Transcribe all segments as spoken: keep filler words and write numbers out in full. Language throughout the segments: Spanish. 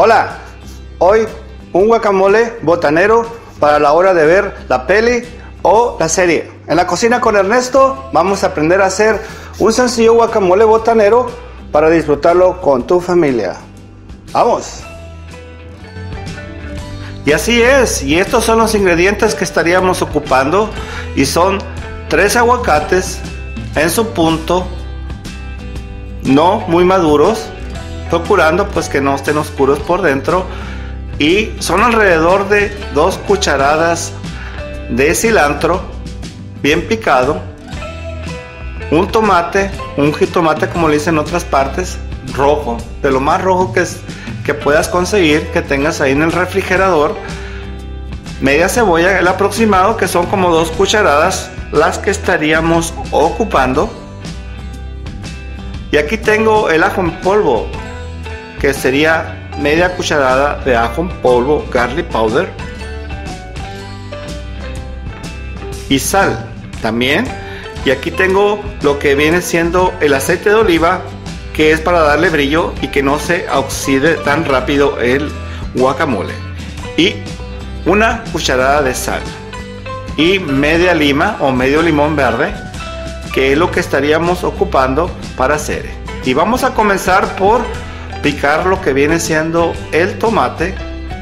Hola, hoy un guacamole botanero para la hora de ver la peli o la serie. En la cocina con Ernesto vamos a aprender a hacer un sencillo guacamole botanero para disfrutarlo con tu familia. ¡Vamos! Y así es, y estos son los ingredientes que estaríamos ocupando, y son tres aguacates en su punto, no muy maduros, procurando pues que no estén oscuros por dentro, y son alrededor de dos cucharadas de cilantro bien picado, un tomate, un jitomate como le dicen en otras partes, rojo, de lo más rojo que, es, que puedas conseguir, que tengas ahí en el refrigerador, media cebolla, el aproximado que son como dos cucharadas las que estaríamos ocupando, y aquí tengo el ajo en polvo, que sería media cucharada de ajo en polvo, garlic powder, y sal también. Y aquí tengo lo que viene siendo el aceite de oliva, que es para darle brillo y que no se oxide tan rápido el guacamole, y una cucharada de sal y media lima o medio limón verde, que es lo que estaríamos ocupando para hacer. Y vamos a comenzar por picar lo que viene siendo el tomate.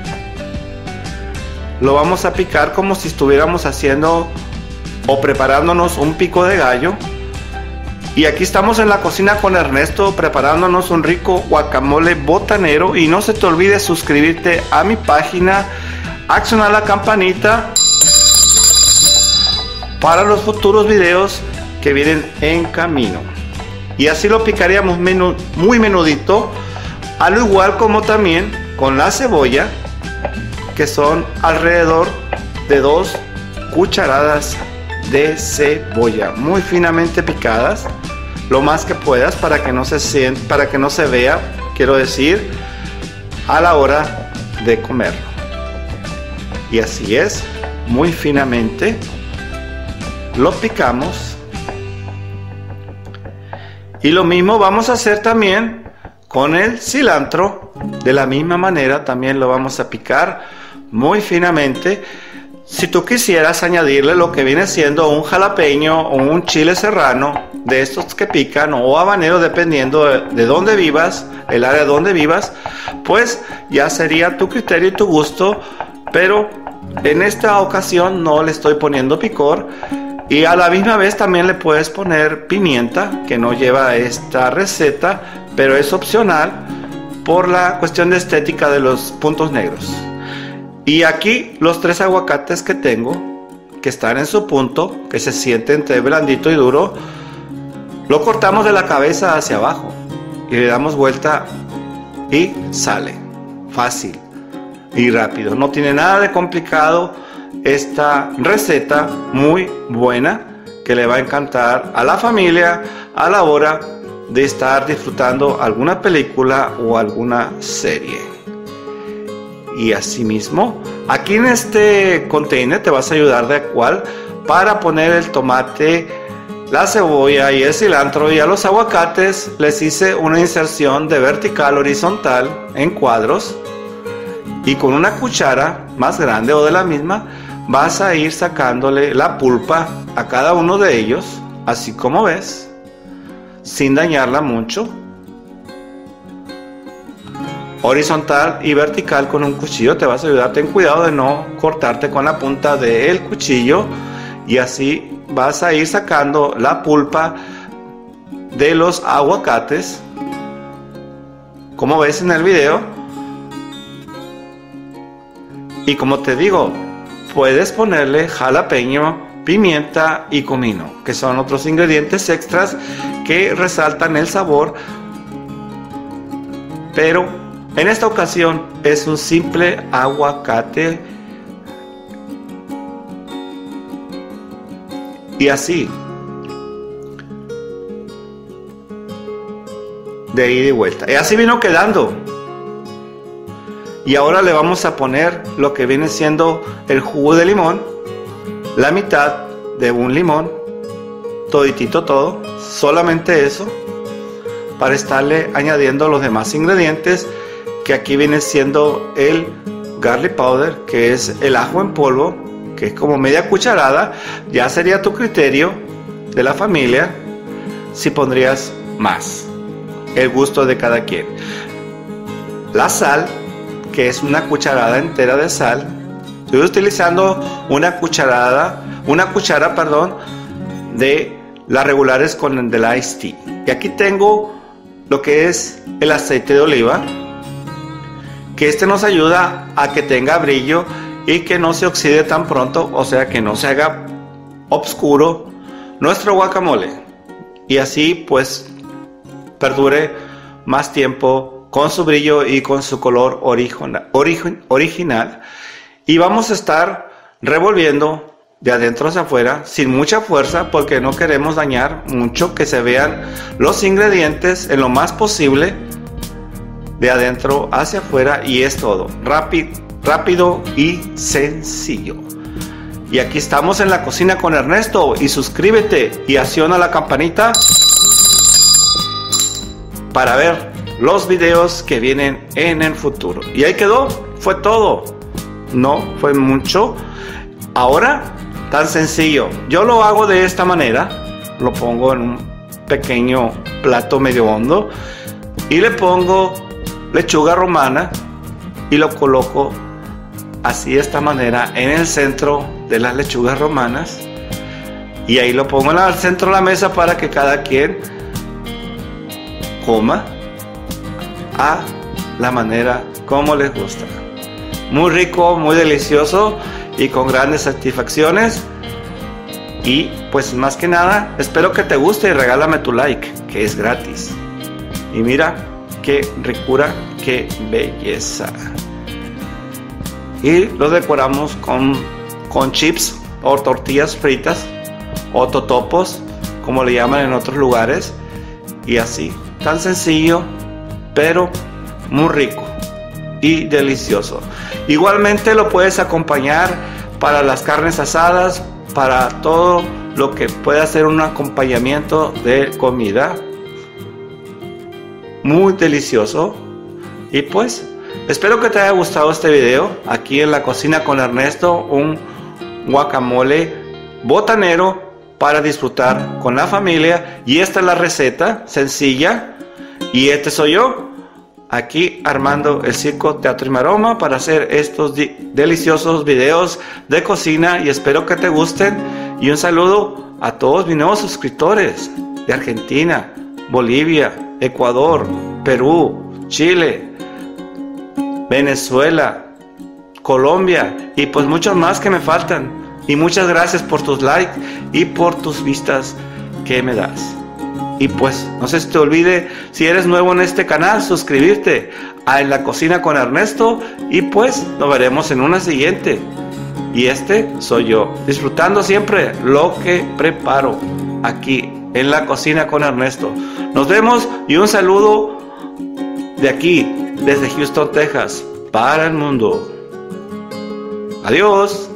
Lo vamos a picar como si estuviéramos haciendo o preparándonos un pico de gallo. Y aquí estamos en la cocina con Ernesto preparándonos un rico guacamole botanero. Y no se te olvide suscribirte a mi página, accionar la campanita para los futuros videos que vienen en camino. Y así lo picaríamos menu, muy menudito, al igual como también con la cebolla, que son alrededor de dos cucharadas de cebolla muy finamente picadas, lo más que puedas para que no se sienta, para que no se vea, quiero decir, a la hora de comerlo. Y así es, muy finamente lo picamos. Y lo mismo vamos a hacer también con el cilantro. De la misma manera también lo vamos a picar muy finamente. Si tú quisieras añadirle lo que viene siendo un jalapeño o un chile serrano, de estos que pican, o habanero, dependiendo de, de dónde vivas, el área donde vivas, pues ya sería tu criterio y tu gusto. Pero en esta ocasión no le estoy poniendo picor. Y a la misma vez también le puedes poner pimienta, que no lleva esta receta, pero es opcional por la cuestión de estética de los puntos negros. Y aquí los tres aguacates que tengo, que están en su punto, que se siente entre blandito y duro, lo cortamos de la cabeza hacia abajo y le damos vuelta y sale fácil y rápido. No tiene nada de complicado esta receta, muy buena, que le va a encantar a la familia a la hora de estar disfrutando alguna película o alguna serie. Y asimismo, aquí en este container te vas a ayudar de cual para poner el tomate, la cebolla y el cilantro. Y a los aguacates les hice una inserción de vertical horizontal en cuadros, y con una cuchara más grande o de la misma vas a ir sacándole la pulpa a cada uno de ellos, así como ves, sin dañarla mucho, horizontal y vertical con un cuchillo. Te vas a ayudar, ten cuidado de no cortarte con la punta del cuchillo, y así vas a ir sacando la pulpa de los aguacates, como ves en el video. Y como te digo, puedes ponerle jalapeño, pimienta y comino, que son otros ingredientes extras que resaltan el sabor, pero en esta ocasión es un simple aguacate. Y así, de ida y vuelta. Y así vino quedando. Y ahora le vamos a poner lo que viene siendo el jugo de limón, la mitad de un limón, toditito todo, solamente eso, para estarle añadiendo los demás ingredientes que aquí viene siendo el garlic powder, que es el ajo en polvo, que es como media cucharada. Ya sería tu criterio de la familia si pondrías más, el gusto de cada quien. La sal, que es una cucharada entera de sal. Estoy utilizando una cucharada, una cuchara, perdón, de las regulares con el del iced tea. Y aquí tengo lo que es el aceite de oliva, que este nos ayuda a que tenga brillo y que no se oxide tan pronto, o sea que no se haga oscuro nuestro guacamole, y así pues perdure más tiempo con su brillo y con su color original, origin, original. Y vamos a estar revolviendo de adentro hacia afuera sin mucha fuerza, porque no queremos dañar mucho, que se vean los ingredientes en lo más posible de adentro hacia afuera. Y es todo rápido, rápido y sencillo. Y aquí estamos en La Cocina con Ernesto, y suscríbete y acciona la campanita para ver los videos que vienen en el futuro. Y ahí quedó, fue todo. No fue mucho. Ahora, tan sencillo, yo lo hago de esta manera. Lo pongo en un pequeño plato medio hondo y le pongo lechuga romana y lo coloco así, de esta manera, en el centro de las lechugas romanas, y ahí lo pongo al centro de la mesa para que cada quien coma a la manera como les gusta. Muy rico, muy delicioso y con grandes satisfacciones. Y pues más que nada, espero que te guste y regálame tu like, que es gratis. Y mira qué ricura, qué belleza. Y lo decoramos con, con chips o tortillas fritas o totopos, como le llaman en otros lugares. Y así, tan sencillo, pero muy rico y delicioso. Igualmente lo puedes acompañar para las carnes asadas, para todo lo que pueda ser un acompañamiento de comida. Muy delicioso. Y pues espero que te haya gustado este video aquí en La Cocina con Ernesto, un guacamole botanero para disfrutar con la familia. Y esta es la receta sencilla, y este soy yo aquí armando el circo Teatro y Maroma para hacer estos deliciosos videos de cocina, y espero que te gusten. Y un saludo a todos mis nuevos suscriptores de Argentina, Bolivia, Ecuador, Perú, Chile, Venezuela, Colombia y pues muchos más que me faltan. Y muchas gracias por tus likes y por tus vistas que me das. Y pues no se te olvide, si eres nuevo en este canal, suscribirte a En La Cocina con Ernesto. Y pues nos veremos en una siguiente. Y este soy yo, disfrutando siempre lo que preparo aquí en La Cocina con Ernesto. Nos vemos, y un saludo de aquí, desde Houston, Texas, para el mundo. Adiós.